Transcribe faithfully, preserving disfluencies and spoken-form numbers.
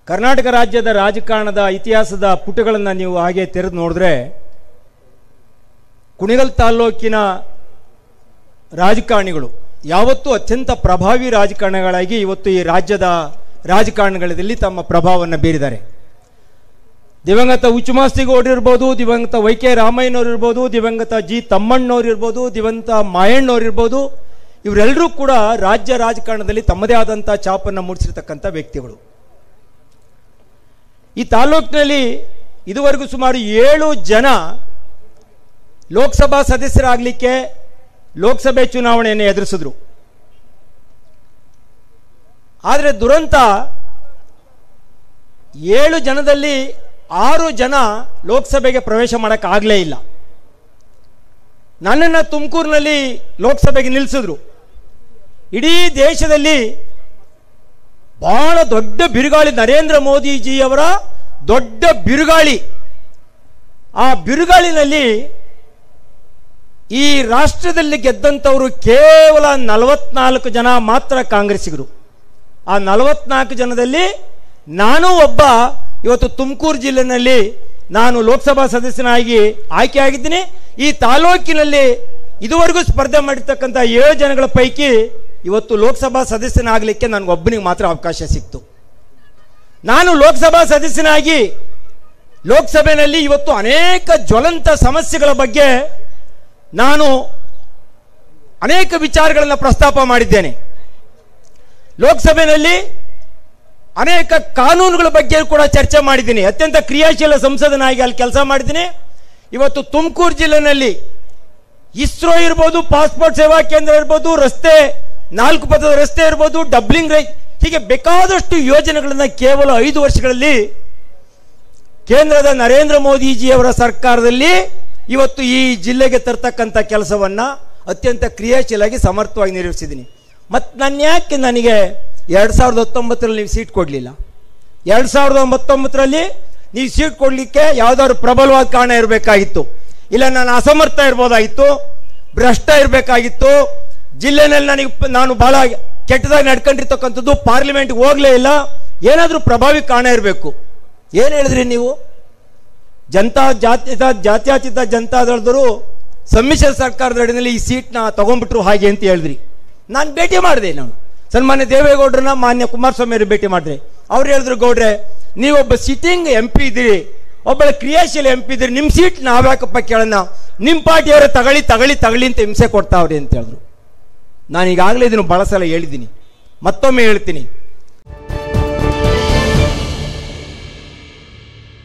ಕರ್ನಾಟಕ ರಾಜ್ಯದ ರಾಜಕಾರಣದ ಇತಿಹಾಸದ ಪುಟಗಳನ್ನು ನೀವು ಹಾಗೆ ತೆರೆದು ನೋಡಿದ್ರೆ ಕುಣಿಗಲ್ ತಾಲೂಕಿನ ರಾಜಕಾರಣಿಗಳು ಯಾವತ್ತೂ ಅತ್ಯಂತ ಪ್ರಭಾವಿ ರಾಜಕಾರಣಿಗಳಾಗಿ ಇವತ್ತು ಈ ರಾಜ್ಯದ ರಾಜಕಾರಣಗಳಲ್ಲಿ ತಮ್ಮ ಪ್ರಭಾವವನ್ನು ಬೀರಿದ್ದಾರೆ. ದಿವಂಗತ ಹುಚ್ಚುಮಾಸ್ತಿಗೌಡರು ಇರ್ಬೋದು, ದಿವಂಗತ ವೈ ಕೆ ರಾಮಯ್ಯನವರು ಇರ್ಬೋದು, ದಿವಂಗತ ಜಿ ತಮ್ಮಣ್ಣವ್ರು ಇರ್ಬೋದು, ದಿವಂಗತ ಮಾಯಣ್ಣವ್ರು ಇರ್ಬೋದು, ಇವರೆಲ್ಲರೂ ಕೂಡ ರಾಜ್ಯ ರಾಜಕಾರಣದಲ್ಲಿ ತಮ್ಮದೇ ಆದಂಥ ಛಾಪನ್ನು ಮೂಡಿಸಿರ್ತಕ್ಕಂಥ ವ್ಯಕ್ತಿಗಳು. ಈ ತಾಲೂಕಿನಲ್ಲಿ ಇದುವರೆಗೂ ಸುಮಾರು ಏಳು ಜನ ಲೋಕಸಭಾ ಸದಸ್ಯರಾಗಲಿಕ್ಕೆ ಲೋಕಸಭೆ ಚುನಾವಣೆಯನ್ನು ಎದುರಿಸಿದ್ರು. ಆದರೆ ದುರಂತ, ಏಳು ಜನದಲ್ಲಿ ಆರು ಜನ ಲೋಕಸಭೆಗೆ ಪ್ರವೇಶ ಮಾಡೋಕ್ಕಾಗಲೇ ಇಲ್ಲ. ನನ್ನನ್ನು ತುಮಕೂರಿನಲ್ಲಿ ಲೋಕಸಭೆಗೆ ನಿಲ್ಲಿಸಿದ್ರು. ಇಡೀ ದೇಶದಲ್ಲಿ ಬಹಳ ದೊಡ್ಡ ಬಿರುಗಾಳಿ, ನರೇಂದ್ರ ಮೋದಿಜಿಯವರ ದೊಡ್ಡ ಬಿರುಗಾಳಿ. ಆ ಬಿರುಗಾಳಿನಲ್ಲಿ ಈ ರಾಷ್ಟ್ರದಲ್ಲಿ ಗೆದ್ದಂಥವರು ಕೇವಲ ನಲವತ್ನಾಲ್ಕು ಜನ ಮಾತ್ರ ಕಾಂಗ್ರೆಸ್ಸಿಗರು. ಆ ನಲವತ್ನಾಲ್ಕು ಜನದಲ್ಲಿ ನಾನು ಒಬ್ಬ. ಇವತ್ತು ತುಮಕೂರು ಜಿಲ್ಲೆಯಲ್ಲಿ ನಾನು ಲೋಕಸಭಾ ಸದಸ್ಯನಾಗಿ ಆಯ್ಕೆಯಾಗಿದ್ದೀನಿ. ಈ ತಾಲೂಕಿನಲ್ಲಿ ಇದುವರೆಗೂ ಸ್ಪರ್ಧೆ ಮಾಡಿರ್ತಕ್ಕಂಥ ಏಳು ಜನಗಳ ಪೈಕಿ ಇವತ್ತು ಲೋಕಸಭಾ ಸದಸ್ಯನಾಗಲಿಕ್ಕೆ ನನಗೊಬ್ಬನಿಗೆ ಮಾತ್ರ ಅವಕಾಶ ಸಿಕ್ತು. ನಾನು ಲೋಕಸಭಾ ಸದಸ್ಯನಾಗಿ ಲೋಕಸಭೆಯಲ್ಲಿ ಇವತ್ತು ಅನೇಕ ಜ್ವಲಂತ ಸಮಸ್ಯೆಗಳ ಬಗ್ಗೆ ನಾನು ಅನೇಕ ವಿಚಾರಗಳನ್ನು ಪ್ರಸ್ತಾಪ ಮಾಡಿದ್ದೇನೆ. ಲೋಕಸಭೆಯಲ್ಲಿ ಅನೇಕ ಕಾನೂನುಗಳ ಬಗ್ಗೆ ಕೂಡ ಚರ್ಚೆ ಮಾಡಿದ್ದೀನಿ. ಅತ್ಯಂತ ಕ್ರಿಯಾಶೀಲ ಸಂಸದನಾಗಿ ಅಲ್ಲಿ ಕೆಲಸ ಮಾಡಿದ್ದೀನಿ. ಇವತ್ತು ತುಮಕೂರು ಜಿಲ್ಲೆಯಲ್ಲಿ ಇಸ್ರೋ ಇರ್ಬೋದು, ಪಾಸ್ಪೋರ್ಟ್ ಸೇವಾ ಕೇಂದ್ರ ಇರ್ಬೋದು, ರಸ್ತೆ ನಾಲ್ಕು ಪಥದ ರಸ್ತೆ ಇರ್ಬೋದು, ಡಬ್ಲಿಂಗ್ ರೈಟ್, ಹೀಗೆ ಬೇಕಾದಷ್ಟು ಯೋಜನೆಗಳನ್ನು ಕೇವಲ ಐದು ವರ್ಷಗಳಲ್ಲಿ ಕೇಂದ್ರದ ನರೇಂದ್ರ ಮೋದಿಜಿಯವರ ಸರ್ಕಾರದಲ್ಲಿ ಇವತ್ತು ಈ ಜಿಲ್ಲೆಗೆ ತರ್ತಕ್ಕಂಥ ಕೆಲಸವನ್ನ ಅತ್ಯಂತ ಕ್ರಿಯಾಶೀಲಾಗಿ ಸಮರ್ಥವಾಗಿ ನಿರ್ವಹಿಸಿದ್ದೀನಿ. ಮತ್ತು ನಾನು ಯಾಕೆ ನನಗೆ ಎರಡು ಸಾವಿರದ ಹತ್ತೊಂಬತ್ತರಲ್ಲಿ ನೀವು ಸೀಟ್ ಕೊಡಲಿಲ್ಲ? ಎರಡು ಸಾವಿರದ ಒಂಬತ್ತೊಂಬತ್ತರಲ್ಲಿ ನೀವು ಸೀಟ್ ಕೊಡಲಿಕ್ಕೆ ಯಾವುದಾದ್ರು ಪ್ರಬಲವಾದ ಕಾರಣ ಇರಬೇಕಾಗಿತ್ತು. ಇಲ್ಲ ನಾನು ಅಸಮರ್ಥ ಇರ್ಬೋದಾಗಿತ್ತು, ಭ್ರಷ್ಟ ಇರಬೇಕಾಗಿತ್ತು, ಜಿಲ್ಲೆನಲ್ಲಿ ನನಗೆ ನಾನು ಬಹಳ ಕೆಟ್ಟದಾಗಿ ನಡ್ಕೊಂಡಿರ್ತಕ್ಕಂಥದ್ದು, ಪಾರ್ಲಿಮೆಂಟ್ಗೆ ಹೋಗಲೇ ಇಲ್ಲ, ಏನಾದರೂ ಪ್ರಭಾವಿ ಕಾರಣ ಇರಬೇಕು. ಏನು ಹೇಳಿದ್ರಿ ನೀವು? ಜನತಾ ಜಾತ್ಯತ ಜಾತ್ಯತೀತ ಜನತಾದಳದವರು ಸಮ್ಮಿಶ್ರ ಸರ್ಕಾರದ ಅಡಿಯಲ್ಲಿ ಈ ಸೀಟ್ನ ತಗೊಂಡ್ಬಿಟ್ರು ಹಾಗೆ ಅಂತ ಹೇಳಿದ್ರಿ. ನಾನು ಭೇಟಿ ಮಾಡಿದೆ. ನಾನು ಸನ್ಮಾನ್ಯ ದೇವೇಗೌಡರನ್ನ, ಮಾನ್ಯ ಕುಮಾರಸ್ವಾಮಿ ಅವರು ಭೇಟಿ ಮಾಡಿದ್ರೆ ಅವ್ರು ಹೇಳಿದ್ರು, ಗೌಡ್ರೆ ನೀವೊಬ್ಬ ಸಿಟ್ಟಿಂಗ್ ಎಂ ಪಿ ಇದ್ದೀರಿ, ಒಬ್ಬ ಕ್ರಿಯಾಶೀಲ ಎಂ ಪಿ ಇದ್ದೀರಿ, ನಿಮ್ಮ ಸೀಟ್ ನಾವ್ಯಾಕಪ್ಪ ಕೇಳೋಣ, ನಿಮ್ಮ ಪಾರ್ಟಿಯವರೇ ತಗೊಳ್ಳಿ ತಗೊಳ್ಳಿ ತಗೊಳ್ಳಿ ಅಂತ ಹಿಂಸೆ ಕೊಡ್ತಾವ್ರಿ ಅಂತ ಹೇಳಿದ್ರು. ನಾನು ಈಗಾಗಲೇ ಇದನ್ನು ಬಹಳ ಸಲ ಹೇಳಿದ್ದೀನಿ, ಮತ್ತೊಮ್ಮೆ ಹೇಳ್ತೀನಿ.